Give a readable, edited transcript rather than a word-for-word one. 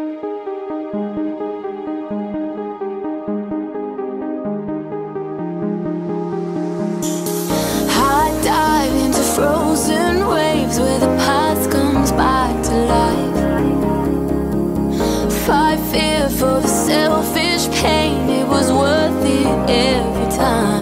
High dive into frozen waves where the past comes back to life. Fight fear for the selfish pain, it was worth it every time.